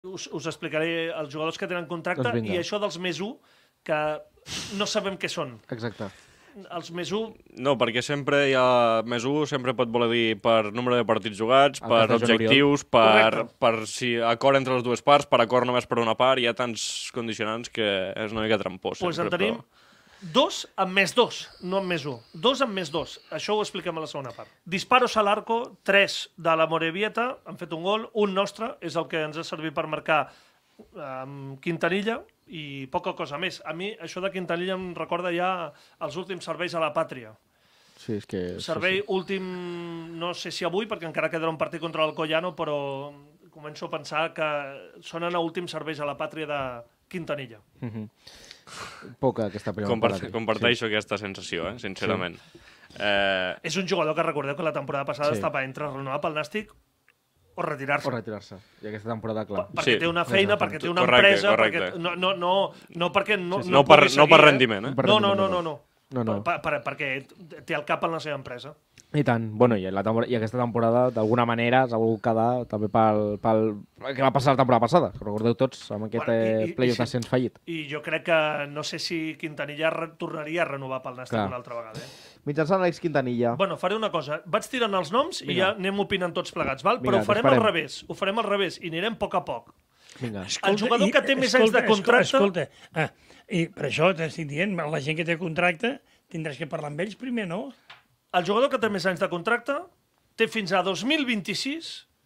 us explicaré els jugadors que tenen contracte i això dels més 1, que no sabem què són. Exacte. Els més 1... No, perquè sempre hi ha més 1, sempre pot voler dir per número de partits jugats, per objectius, per si acord entre les dues parts, per acord només per una part, hi ha tants condicionants que és una mica trampós. Doncs en tenim 2 amb més 2, no amb més 1. 2 amb més 2. Això ho expliquem a la segona part. Disparos a l'arco, 3 de la Morevieta, han fet un gol, un nostre, és el que ens ha servit per marcar amb Quintanilla i poca cosa més. A mi això de Quintanilla em recorda ja els últims serveis a la pàtria. Sí, és que... Servei últim, no sé si avui, perquè encara quedarà un partit contra l'Alcoyano, però començo a pensar que sonen a últims serveis a la pàtria de Quintanilla. Poca aquesta primera part. Comparteixo aquesta sensació, sincerament. És un jugador que recordeu que la temporada passada estava entre renovar pel Nàstic o retirar-se. O retirar-se. I aquesta temporada, clar. Perquè té una feina, perquè té una empresa... No perquè... No per rendiment, eh? No. Perquè té el cap en la seva empresa. I tant. Bueno, i aquesta temporada, d'alguna manera, s'ha volgut quedar també pel que va passar la temporada passada. Recordeu tots, amb aquest playoff d'ascens fallit. I jo crec que no sé si Quintanilla tornaria a renovar pel Nàstic una altra vegada. Mitjançant l'Àlex Quintanilla... Bueno, faré una cosa. Vaig tirant els noms i ja anem opinant tots plegats, val? Però ho farem al revés. Ho farem al revés i anirem a poc a poc. El jugador que té més anys de contracte... Escolta, i per això t'estic dient, la gent que té contracte tindràs que parlar amb ells primer, no? El jugador que té més anys de contracte té fins a 2026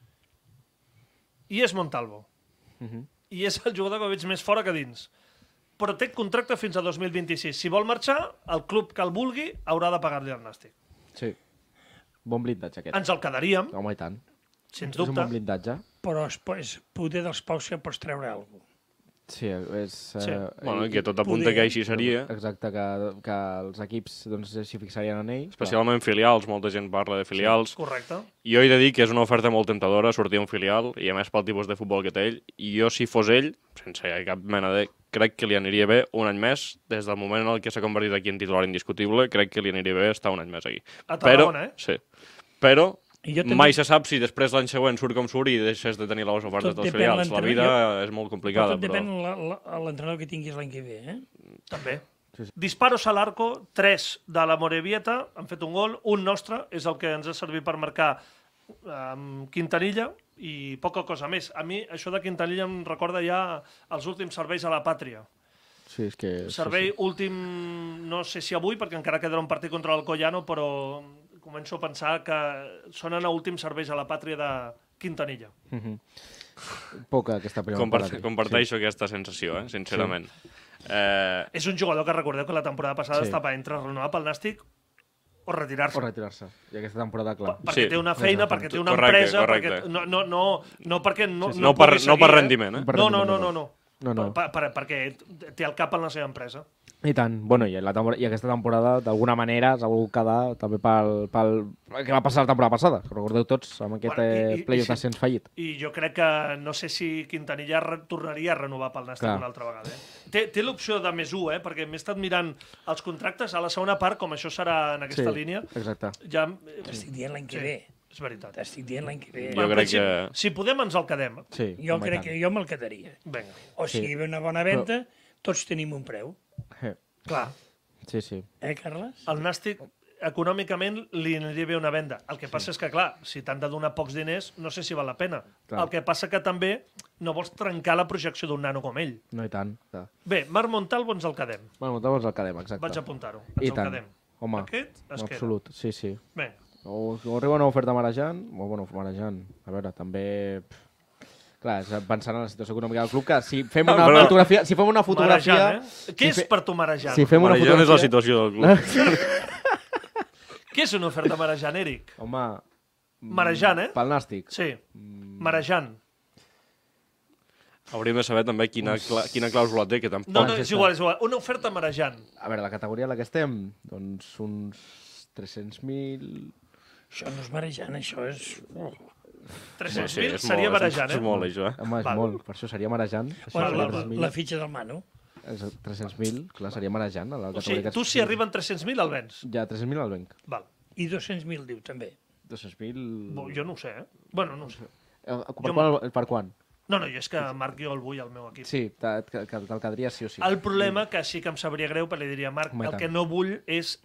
i és Montalvo. I és el jugador que veig més fora que dins. Però té contracte fins a 2026. Si vol marxar, el club que el vulgui haurà de pagar-li el Nàstic. Sí. Bon blindatge, aquest. Ens el quedaríem. Home, i tant. Sens dubte. És un bon blindatge. Però és poder dels pocs que pots treure alguna cosa. Sí, és... Bueno, que tot apunta que així seria. Exacte, que els equips s'hi fixarien en ell. Especialment filials, molta gent parla de filials. Correcte. Jo he de dir que és una oferta molt tentadora sortir un filial, i a més pel tipus de futbol que té ell, i jo si fos ell, sense cap mena de... Crec que li aniria bé un any més, des del moment en què s'ha convertit aquí en titular indiscutible, crec que li aniria bé estar un any més aquí. A Tarragona, Sí. Però mai se sap si després l'any següent surt com surt i deixes de tenir les ofertes dels filials. La vida és molt complicada. Tot depèn de l'entrenador que tinguis l'any que ve, També. Disparos a l'arco, 3 de la Morevieta, han fet un gol, un nostre, és el que ens ha servit per marcar amb Quintanilla i poca cosa més. A mi això de Quintanilla em recorda ja els últims serveis a la pàtria. Sí, és que... Servei últim, no sé si avui, perquè encara quedarà un partit contra l'Alcoyano, però començo a pensar que sonen a últims serveis a la pàtria de Quintanilla. Poca aquesta primera part. Comparteixo aquesta sensació, sincerament. És un jugador que recordeu que la temporada passada estava entre renovar pel Nàstic o retirar-se. O retirar-se. I aquesta temporada, clar. Perquè té una feina, perquè té una empresa... No perquè... No per rendiment, No. Perquè té el cap en la seva empresa. I tant. Bueno, i aquesta temporada, d'alguna manera, s'ha volgut quedar també pel que va passar la temporada passada. Recordeu tots, amb aquest playoff d'ascens fallit. I jo crec que no sé si Quintanilla tornaria a renovar pel Nàstic una altra vegada. Té l'opció de més 1, perquè m'he estat mirant els contractes a la segona part, com això serà en aquesta línia. Exacte. T'estic dient l'any que ve. És veritat. T'estic dient l'any que ve. Jo crec que... Si podem, ens el quedem. Jo crec que jo me'l quedaria. O sigui, una bona venda, tots tenim un preu. Clar. Sí. Carles? El Nàstic, econòmicament, li aniria bé una venda. El que passa és que, clar, si t'han de donar pocs diners, no sé si val la pena. El que passa que també no vols trencar la projecció d'un nano com ell. No, i tant. Bé, Marc Montalvo ens el quedem. Marc Montalvo ens el quedem, exacte. Vaig apuntar-ho. Ens el quedem. Home, aquest es queda. Absolut, sí. Bé. O arriba una oferta marejant, a veure, també... Clar, pensant en la situació econòmica del club, que si fem una fotografia... Què és per tu marejant? Marejant és la situació del club. Què és una oferta marejant, Eric? Home... Marejant, Pel Nàstic? Sí, marejant. Hauríem de saber també quina clàusula té, que tampoc... No, és igual. Una oferta marejant. A veure, la categoria en la que estem, doncs uns 300.000... Això no és marejant, això és... 300.000 seria marejant, És molt, això, Home, és molt, per això seria marejant. La fitxa del Manu. 300.000, clar, seria marejant. O sigui, tu si arriben 300.000 el vens. Ja, 300.000 el venc. I 200.000, diu, també. 200.000... Jo no ho sé, Bueno, no ho sé. Per quan? No, jo és que Marc jo el vull al meu equip. Sí, te'l quedaria sí o sí. El problema, que sí que em sabria greu, perquè li diria, Marc, Home, i el tant. que no vull és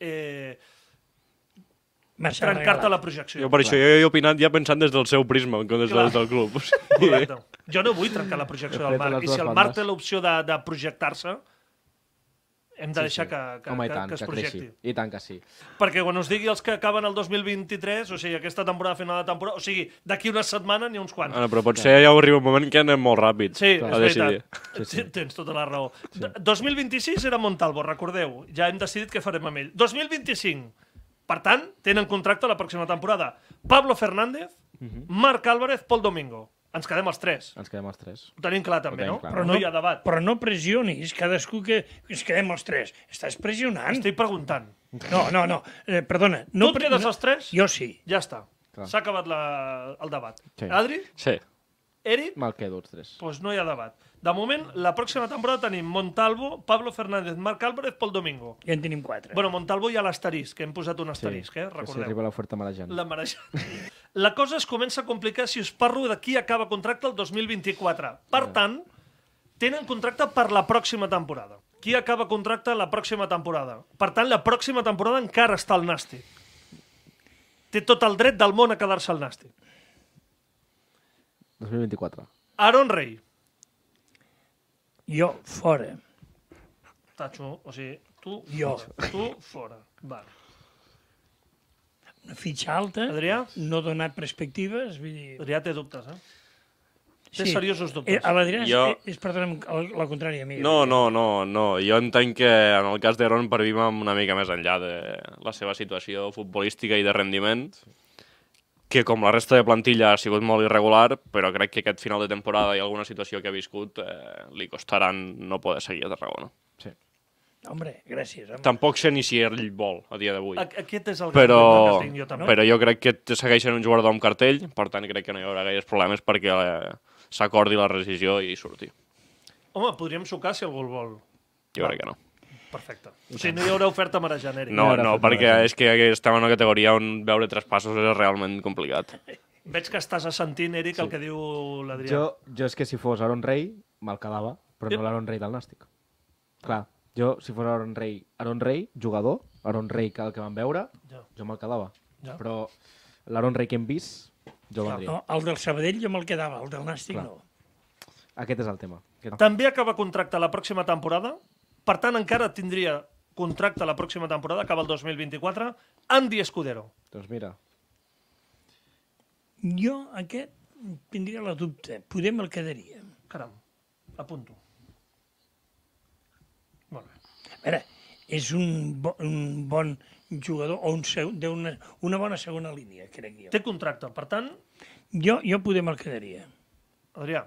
Marxar trencar-te regalat. la projecció. Jo per això jo he opinat ja pensant des del seu prisma, en comptes Clar. del club. O sigui, Correcte. Jo no vull trencar la projecció He del fet Marc. les I dues si el bandes. Marc té l'opció de projectar-se, hem de deixar que Home, i tant, es que projecti. creixi. I tant que sí. Perquè quan us digui els que acaben el 2023, o sigui, aquesta temporada, final de temporada, o sigui, d'aquí una setmana n'hi ha uns quants. però potser ja arriba un moment que anem molt ràpid Sí, a és decidir. veritat. Sí. Tens tota la raó. 2026 era Montalvo, recordeu. Ja hem decidit què farem amb ell. 2025. Per tant, tenen contracte la pròxima temporada. Pablo Fernández, Marc Álvarez, Pol Domingo. Ens quedem els tres. Ens quedem els tres. Ho tenim clar, també, tenim no? clar. Però no hi ha debat. Però no pressionis cadascú que ens quedem els tres. Estàs pressionant. Estic preguntant. No. Perdona. Tu No et quedes els tres? Jo sí. Ja està. Clar. S'ha acabat el debat. Sí. Adri? Sí. Eric? Me'l quedo els tres. Doncs no hi ha debat. De moment, la pròxima temporada tenim Montalvo, Pablo Fernández, Marc Álvarez, Pol Domingo. Ja en tenim 4. Bueno, Montalvo hi ha l'asterisc, que hem posat un asterisc, que si recordeu. arriba l'oferta marejant. La marejant. La cosa es comença a complicar si us parlo de qui acaba contracte el 2024. Per tant, tenen contracte per la pròxima temporada. Qui acaba contracte la pròxima temporada? Per tant, la pròxima temporada encara està al Nàstic. Té tot el dret del món a quedar-se al Nàstic. 2024. Aaron Rey. Jo, fora. Tacho, o sigui, tu Jo. fora. Tu fora. Vale. Una fitxa alta, Adrià? no donat perspectives, vull dir... Adrià té dubtes, eh? Té seriosos dubtes. A l'Adrià Jo- és perdona'm, la contrària a mi. No. Jo entenc que en el cas d'Aaron per mi vam una mica més enllà de la seva situació futbolística i de rendiment, que com la resta de plantilla ha sigut molt irregular, però crec que aquest final de temporada i alguna situació que ha viscut li costaran no poder seguir a Tarragona. Sí. Hombre, gràcies. Home. Tampoc sé ni si ell vol a dia d'avui. Aquest és el Però, gran que tinc jo també. però jo crec que segueix sent un jugador amb cartell, per tant crec que no hi haurà gaires problemes perquè s'acordi la rescisió i surti. Home, podríem sucar si algú el vol. Jo crec que no. Perfecte. O sigui, no hi haurà oferta marejant, Eric. No, haurà no, fet perquè res. és que estem en una categoria on veure traspassos és realment complicat. Veig que estàs assentint, Eric, el que diu l'Adrià. Jo és que si fos Aaron Rey, me'l quedava, però no l'Aaron Rey del Nàstic. Clar, jo, si fos Aaron Rey, jugador, Aaron Rey, que el que vam veure, Ja. jo me'l quedava. Ja. Però l'Aaron Rey que hem vist, jo Clar. vendria. No, el del Sabadell jo me'l quedava, el del Nàstic Clar. no. Aquest és el tema. També acaba contracte la pròxima temporada, per tant encara tindria contracte la pròxima temporada, acaba el 2024, Andy Escudero. Doncs mira, Jo aquest tindria la dubte. Poder me'l quedaria. Caram, apunto. Molt bé. A veure, és un bon jugador o una bona segona línia, crec jo. Té contracte, per tant, Jo poder me'l quedaria. Adrià,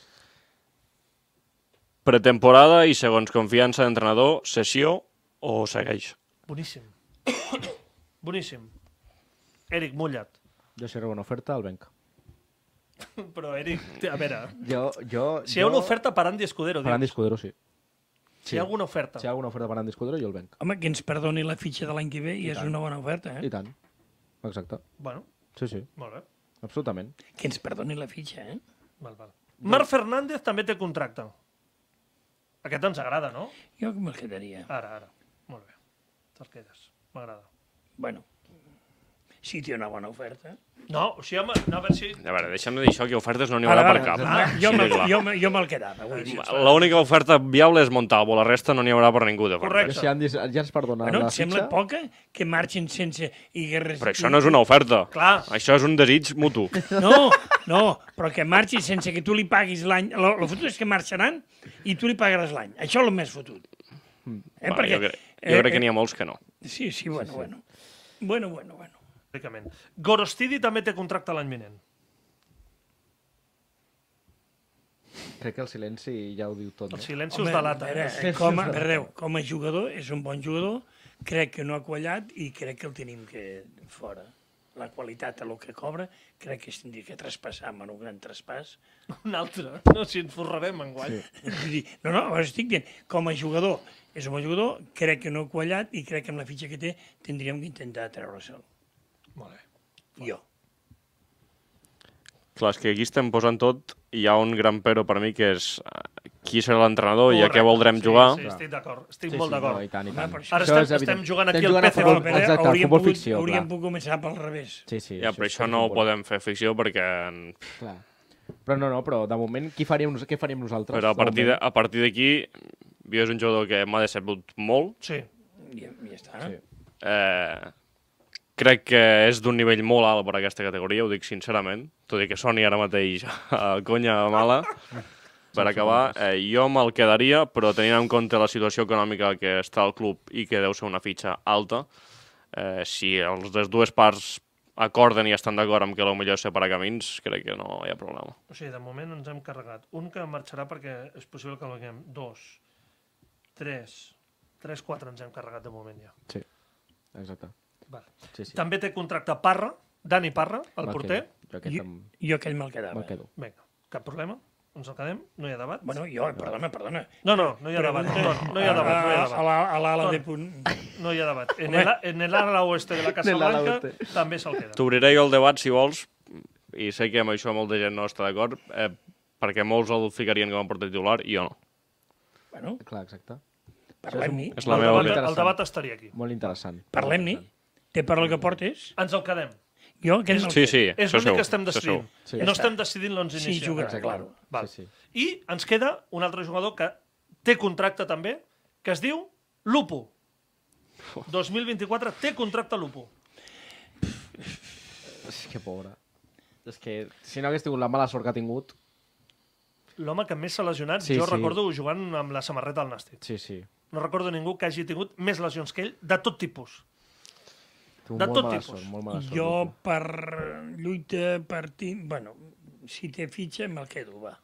Pretemporada i segons confiança d'entrenador, sessió o segueix? boníssim. Boníssim. Eric, mulla't. jo si arriba una oferta, el venc. Però, Eric, a veure, si hi ha una oferta per Andy Escudero, Per Andy dius, Escudero, sí. si hi ha alguna oferta. Si hi ha alguna oferta per Andy Escudero, jo el venc. Home, que ens perdoni la fitxa de l'any que ve i és tant. una bona oferta, I eh? tant. Exacte. Bueno, Sí, sí. molt bé. Absolutament. Que ens perdoni la fitxa, eh? Val. Marc Fernández també té contracte. Aquest ens agrada, no? Jo me'l quedaria. Ara. Molt bé. Te'l quedes. M'agrada. Bueno, si té una bona oferta. No, o sigui, home, no, a veure si... A veure, deixa'm de dir això, que ofertes no n'hi haurà per cap. Jo Sí, clar. me'l quedava. Vull dir. L'única oferta viable és Montalvo, la resta no n'hi haurà per ningú de Correcte. Jo, si ja ens perdona Bueno, la em sembla fitxa, poca que marxin sense... Però això no és una oferta. Clar. Això és un desig mutu. No, però que marxin sense que tu li paguis l'any. El fotut és que marxaran i tu li pagaràs l'any. Això és el més fotut. Va, jo crec que n'hi ha molts que no. Sí, bueno. Bueno. Bàsicament. Gorostidi també té contracte l'any vinent. crec que el silenci ja ho diu tot. El No? silenci us delata. Com a jugador, és un bon jugador, crec que no ha quallat i crec que el tenim que fora. La qualitat a lo que cobra, crec que es tindria que traspassar amb un gran traspàs. Un altre. No, si ens forrarem enguany. Vull dir, no, estic dient, com a jugador, és un bon jugador, crec que no ha quallat i crec que amb la fitxa que té tindríem que intentar treure-se'l. Molt bé. Jo. Clar, és que aquí estem posant tot hi ha un gran però per mi, que és qui serà l'entrenador i a què Correcte. voldrem Sí, jugar. Sí, estic d'acord, estic Sí, molt sí, d'acord. no, i tant, i tant. Home, Ara Això és estem evident. jugant aquí Estem al jugant a PC. futbol, exacte, futbol ficció, hauríem clar. pogut començar pel revés. Sí, sí. Ja, però això és no ho futbol. podem fer ficció perquè... Clar. Però de moment, què faríem nosaltres? Però a De partir d'aquí, jo és un jugador que m'ha decebut molt. Sí. Ja està. Sí. Crec que és d'un nivell molt alt per a aquesta categoria, ho dic sincerament, tot i que soni ara mateix a conya mala. Per acabar, jo me'l quedaria, però tenint en compte la situació econòmica que està al club i que deu ser una fitxa alta, si les dues parts acorden i estan d'acord amb que potser separar camins, crec que no hi ha problema. O sigui, de moment ens hem carregat. Un que marxarà perquè és possible que el veiem. 2, 3, 4 ens hem carregat de moment ja. Sí, exacte. Vale. Sí, sí. També té contracte Parra, Dani Parra, el porter. Jo aquest Jo aquell me'l quedava. me'l quedo. Vinga, cap problema. Ens el quedem? No hi ha debat? Bueno, perdona. No hi ha debat. No hi ha debat. A l'ala de punt. No hi ha debat. En el ala oeste de la Casa En el ala Blanca oeste. també se'l queda. T'obriré jo el debat, si vols, i sé que amb això molta gent no està d'acord, perquè molts el ficarien com a porter titular i jo no. Bueno, Clar, exacte. parlem-n'hi. És la meva opinió. El debat estaria aquí. Molt interessant. Parlem-n'hi. Té per al que portes? Ens el quedem. Jo aquell me'l Sí, quedo. sí, És això l'únic segur. que estem decidint. Sí. No Ja estem està. decidint l'11 Sí, inicial. jugarà, Exacte. claro. Val. Sí, sí. I ens queda un altre jugador que té contracte també, que es diu Lupo. 2024 té contracte Lupo. És que pobre. És que si no hagués tingut la mala sort que ha tingut... L'home que més s'ha lesionat, Sí, jo sí. recordo jugant amb la samarreta al Nàstic. Sí, sí. No recordo ningú que hagi tingut més lesions que ell, de tot tipus. Tu, De molt tot mala tipus. Sort, molt mala sort. Jo Lupo. per lluita, per tim... Bueno, si té fitxa, me'l quedo, va.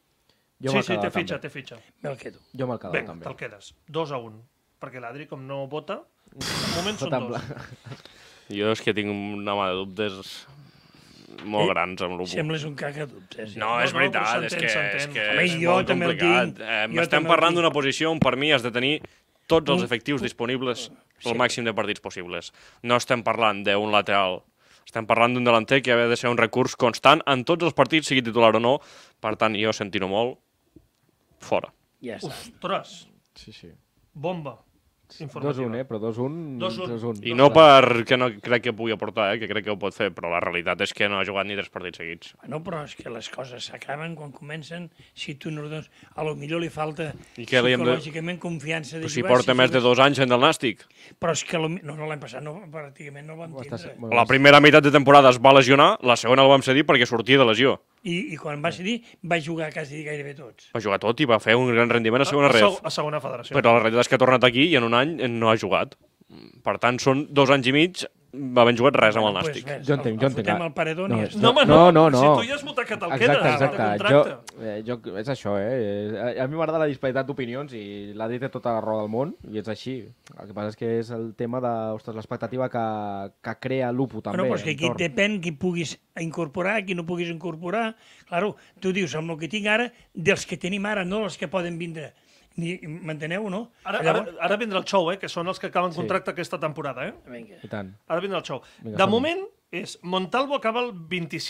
Jo Sí, me'l sí, quedava té fitxa, també. té fitxa. Me'l quedo. Jo me'l quedava Vinga, també. te'l quedes. 2-1. Perquè l'Adri, com no vota, de moment són Tot en 2. blanc. Jo és que tinc una mà de dubtes molt grans amb l'Ubu. Sembles un cagadubtes. No, és No, veritat, però és s'entén, que, s'entén. Home, és jo molt també el complicat. tinc. Jo Estem també el parlant tinc. d'una posició on per mi has de tenir tots els efectius disponibles el màxim de partits possibles. No estem parlant d'un lateral, estem parlant d'un delanter que ha de ser un recurs constant en tots els partits, sigui titular o no. Per tant, jo sentint-ho molt, fora. Ja està. Ostres, Sí, sí. bomba 2-1, informativa. però 2-1... 2-1. I no perquè no crec que pugui aportar, que crec que ho pot fer, però la realitat és que no ha jugat ni 3 partits seguits. Bueno, però és que les coses s'acaben quan comencen. Si tu no dones... A lo millor li falta I què li hem de- psicològicament confiança de Però si jugar. porta més de 2 anys en el Nàstic. Però és que no, l'any passat no, pràcticament no el vam tindre. La primera meitat de temporada es va lesionar, la segona el vam cedir perquè sortia de lesió. I quan va cedir, va jugar quasi gairebé tots. Va jugar tot i va fer un gran rendiment a segona ref. A segona federació. Però la realitat és que ha tornat aquí i en un any no ha jugat. Per tant, són 2 anys i mig, va haver jugat res amb el Nàstic. Res, Jo entenc. Fotem el paredón i ja està. No, home, no. No. Si tu ja has votat que te'l Exacte, quedes, exacte. de contracte. Jo, és això, A mi m'agrada la disparitat d'opinions i l'Adri té tota la raó del món i és així. El que passa és que és el tema de, ostres, l'expectativa que crea l'Upo també. Bueno, però és que aquí entorn. depèn qui puguis incorporar, qui no puguis incorporar. Claro, tu dius, amb el que tinc ara, dels que tenim ara, no els que poden vindre. M'enteneu o no? Ara vindrà el xou, que són els que acaben contracte aquesta temporada. Vinga. I tant. Ara vindrà el xou. Vinga, De som-hi. moment és Montalvo acaba el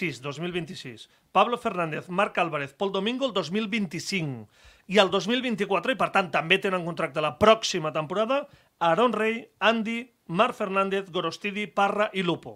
2026. Pablo Fernández, Marc Álvarez, Pol Domingo el 2025. I el 2024, i per tant també tenen contracte la pròxima temporada, Aaron Rey, Andy, Marc Fernández, Gorostidi, Parra i Lupo.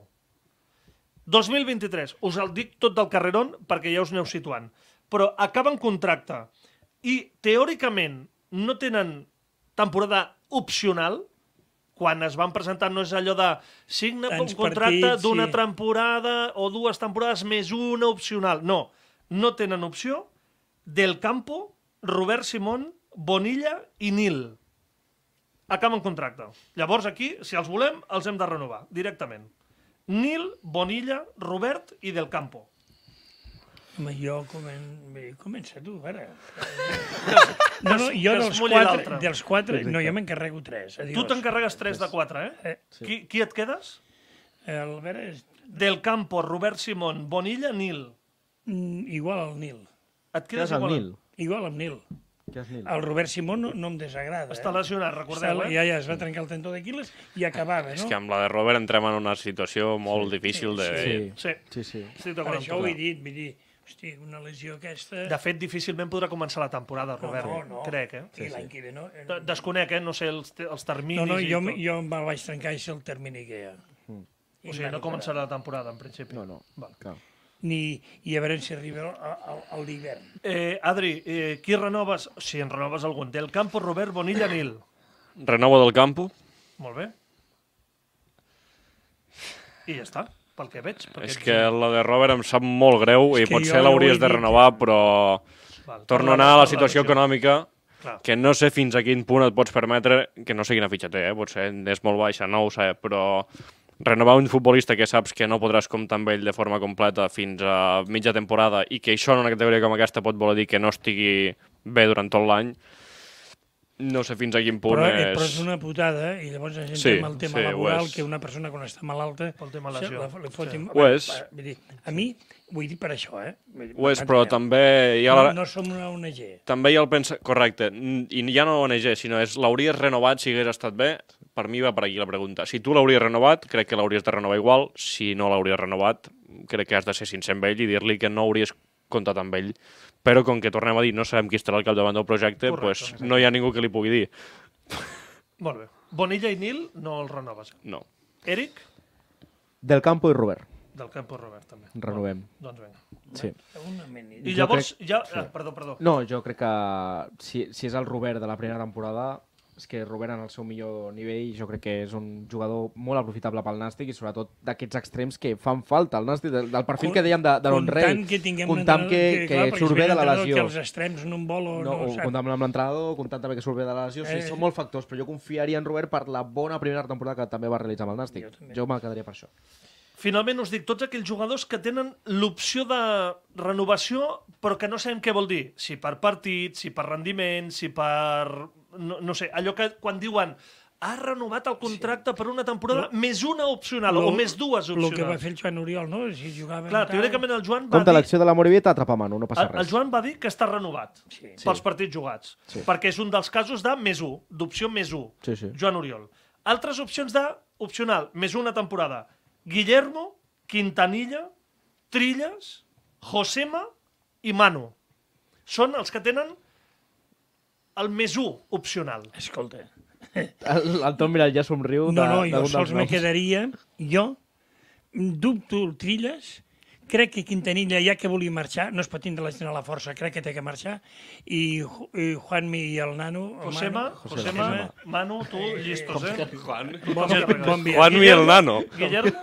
2023, us el dic tot del carrerón perquè ja us aneu situant. Però acaben contracte i teòricament no tenen temporada opcional. Quan es van presentar no és allò de signa un Tants contracte partits, d'una sí. temporada o 2 temporades més una opcional. No, no tenen opció. Del Campo, Robert Simón, Bonilla i Nil. Acaben contracte. Llavors aquí, si els volem, els hem de renovar directament. Nil, Bonilla, Robert i Del Campo. Home, comença tu, ara. No, jo que es dels mulli l'altre. quatre, no, jo m'encarrego 3. Tu t'encarregues 3 de 4, eh? Sí. Qui et quedes? Albert és Del Campo, Robert Simón, Bonilla, Nil. igual al Nil. Et Què quedes és el igual? Nil? Igual amb Nil. Què és Nil? El Robert Simón no em desagrada. Està lesionat, recordeu, Ja es va trencar el tendó d'Aquiles i acabava, És no? que amb la de Robert entrem en una situació molt difícil de... Sí, Sí, sí, sí. estic Per d'acord amb això tu. ho he dit, vull dir, Hosti, una lesió aquesta... De fet, difícilment podrà començar la temporada, Robert. No. Crec, I l'any que ve, no? Desconec, no sé els terminis No, i jo tot. me'l vaig trencar i sé el termini que hi ha. O sigui, no començarà la temporada, en principi. No, Val. clar. I a veure si arriba al d'hivern. Adri, qui renoves? Si en renoves algun. Del Campo, Robert, Bonilla, Nil. Renovo del Campo. Molt bé. I ja està, pel que veig. És que la de Robert em sap molt greu i que potser jo ja ho l'hauries he de dit. renovar, però Val, torno a per anar a la per situació lesió. econòmica Clar. que no sé fins a quin punt et pots permetre, que no sé quina fitxa té, potser és molt baixa, no ho sé, però renovar un futbolista que saps que no podràs comptar amb ell de forma completa fins a mitja temporada i que això en una categoria com aquesta pot voler dir que no estigui bé durant tot l'any, no sé fins a quin punt Però és una putada, i llavors ens Sí, entrem al tema sí, ho laboral, és. que una persona quan està malalta... Pel tema lesió. Li foti... Sí. Ho és. Vull dir, a mi, vull dir per això, Ho és, però també hi ha... No som una ONG. També hi ha el pensa... Correcte, i ja no ONG, sinó és l'hauries renovat si hagués estat bé. Per mi va per aquí la pregunta. Si tu l'hauries renovat, crec que l'hauries de renovar igual. Si no l'hauries renovat, crec que has de ser sincer amb ell i dir-li que no hauries comptat amb ell. Però com que tornem a dir, no sabem qui estarà al capdavant del projecte, Correcte. pues, no hi ha ningú que li pugui dir. Molt bé. Bonilla i Nil no el renoves. No. Eric? Del Campo i Robert. Del Campo, Robert, també. Renovem. Doncs vinga. Sí. I Jo llavors, crec- ja... Perdó. No, jo crec que si és el Robert de la primera temporada, és que Robert en el seu millor nivell jo crec que és un jugador molt aprofitable pel Nàstic i sobretot d'aquests extrems que fan falta al Nàstic, del perfil que dèiem de l'Onrey. Comptant que tinguem comptant un que entrenador surt bé de la lesió. Que els extrems no en vol o no, O sap. comptant amb l'entrenador, comptant també que surt bé de la lesió. Sí, són molts factors, però jo confiaria en Robert per la bona primera temporada que també va realitzar amb el Nàstic. Jo me'l quedaria per això. Finalment us dic, tots aquells jugadors que tenen l'opció de renovació, però que no sabem què vol dir. Si per partit, si per rendiment, si per... No sé, allò que quan diuen ha renovat el contracte per una temporada més una opcional o més dues opcionals. El que va fer el Joan Oriol, no? Si jugava Clar, teòricament el Joan va Compte dir... l'acció de la Morevieta, atrapa mano, no passa El res. Joan va dir que està renovat pels partits jugats, perquè és un dels casos de més 1, d'opció més 1, Sí. Joan Oriol. Altres opcions d'opcional, més una temporada. Guillermo, Quintanilla, Trilles, Josema i Manu. Són els que tenen el més 1 opcional. Escolta, El Tom Mirall ja somriu. jo sols me quedaria, jo dubto el Trilles, crec que Quintanilla, ja que volia marxar, no es pot tindre a la força, crec que té que marxar, i Juanmi i el Nano... Josema, Manu, tu, llistos, Bon dia. Juanmi el Nano. Guillermo,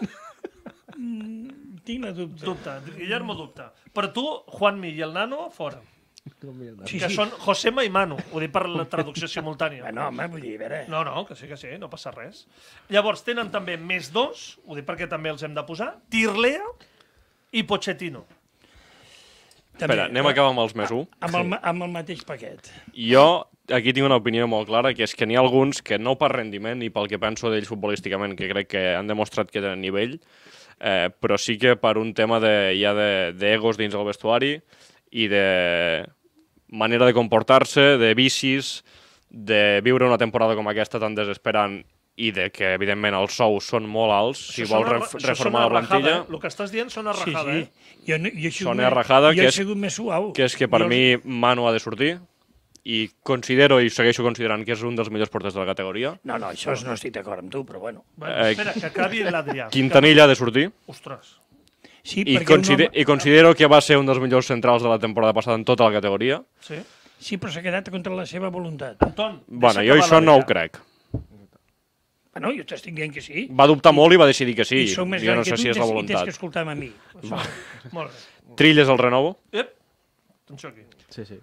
Tinc la dubte. dubta. Guillermo, dubta. Per tu, Juanmi i el Nano, fora. Sí, Que sí. són Josema i Manu. Ho dic per la traducció simultània. No, home, vull dir, a veure... No, que sí, no passa res. Llavors, tenen també més 2, ho dic perquè també els hem de posar, Tirlea i Pochettino. Espera, anem a acabar amb els més 1. Amb el mateix paquet. Jo aquí tinc una opinió molt clara, que és que n'hi ha alguns que no per rendiment ni pel que penso d'ells futbolísticament, que crec que han demostrat que tenen nivell, però sí que per un tema d'egos dins del vestuari i de manera de comportar-se, de vicis, de viure una temporada com aquesta tan desesperant i de que, evidentment, els sous són molt alts, si vols reformar la plantilla. El que estàs dient sona rajada, Sí. Jo he sigut Sona rajada, jo he sigut més suau. que és que per mi Manu ha de sortir i considero i segueixo considerant que és un dels millors porters de la categoria. No, això no estic d'acord amb tu, però bueno. Bueno, espera, que acabi l'Adrià. Quintanilla ha de sortir Ostres. Sí, i, perquè i considero que va ser un dels millors centrals de la temporada passada en tota la categoria. Sí. Sí, però s'ha quedat contra la seva voluntat. Anton, Bueno, deixa jo acabar això no ho l'Adrià. crec. Bueno, jo t'estic dient que sí. Va dubtar molt i va decidir que sí. I sou més Jo gran no que sé tu si és la i tens voluntat. que escoltar-me a mi. Molt bé. Trilles el renovo, Atenció aquí. Sí.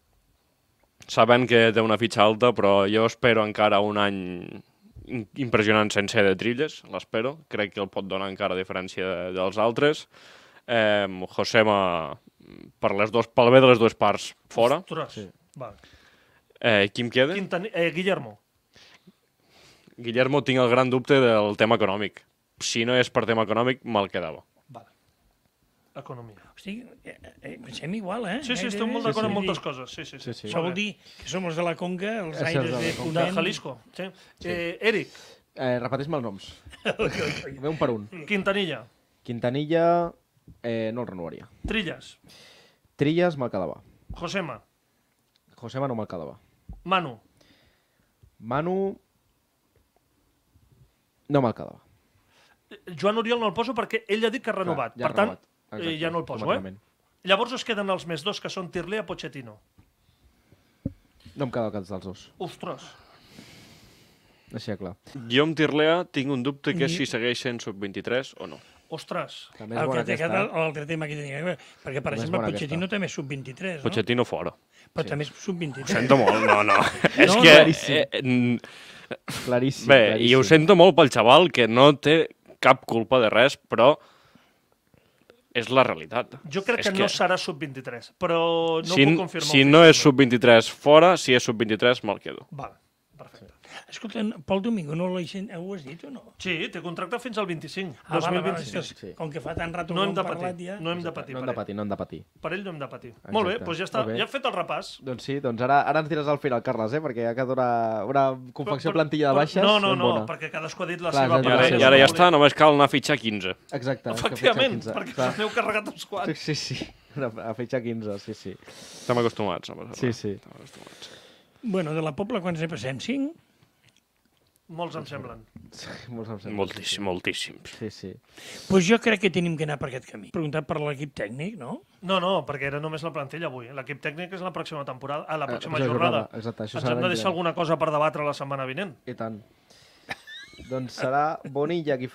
sabent que té una fitxa alta, però jo espero encara un any impressionant sencer de Trilles, l'espero. Crec que el pot donar encara a diferència dels altres. Josema, pel bé de les dues parts, fora. Ostres. Sí. Vale. Qui em queda? Guillermo. Guillermo, tinc el gran dubte del tema econòmic. Si no és per tema econòmic, me'l quedava. Vale. Economia. Hosti, pensem igual, eh? Sí, estic molt d'acord amb moltes coses. Sí. Això vol dir que som els de la Conca, els Els aires de la de Conca. De Ponent. Jalisco. Sí. Eric, Repeteix-me els noms. Ve un per un. Quintanilla. Quintanilla, No el renovaria. Trilles. Trilles me'l quedava. Josema. Josema no me'l quedava. Manu. Manu no me'l quedava. Joan Oriol no el poso perquè ell ha dit que ha renovat. Clar, ja ha Per tant, renovat. Exacte, ja no el poso, automàticament. Llavors es queden els més dos, que són Tirlea, Pochettino. No em quedava cap dels dos. Ostres. Així de clar. Jo amb Tirlea tinc un dubte que és si segueix sent sub-23 o no. Ostres. També és El bona que té aquesta. l'altre tema que tenia que veure, perquè, per També és exemple, bona Pochettino aquesta. també és sub-23, no? Pochettino fora. Però també és sub-23. Sento molt, no. És No, que... claríssim. Claríssim. Bé, claríssim. i ho sento molt pel xaval, que no té cap culpa de res, però és la realitat. Jo crec És que no serà sub-23, però no si, puc confirmar. si no és sub-23 fora, si és sub-23 me'l quedo. Val, perfecte. Escolta, Pol Domingo, no ho has dit o no? Sí, té contracte fins al 25, Ah, vale, 2025. és que Sí. com que fa tant rato No que hem de parlat patir, ja... no hem de patir No hem per de patir, no hem de patir. ell. Per ell no hem de patir. Molt bé, doncs ja està. Molt bé. Ja hem fet el repàs. Doncs sí, doncs ara ens diràs al final, Carles, perquè ja queda una confecció plantilla de baixes No, ben bona. perquè cadascú ha dit la Clar, seva ja- I ara, part. i ara ja està, només cal anar a fitxar 15. Exacte. que Efectivament, fitxa 15. perquè Clar. n'heu carregat uns quants. Sí. A fitxar 15, sí. Estem acostumats. No? Sí. Estem acostumats. Bueno, de la Pobla, quants ne passem? 5? Molts em semblen. Molts em sembla, Moltíssims. Sí. Doncs jo crec que tenim que anar per aquest camí. Preguntat per l'equip tècnic, no? No, perquè era només la plantilla avui. L'equip tècnic és la pròxima temporada, la pròxima la jornada. exacte, això Ens serà hem de l'any deixar vinent. alguna cosa per debatre la setmana vinent. I tant. Doncs serà Bonilla qui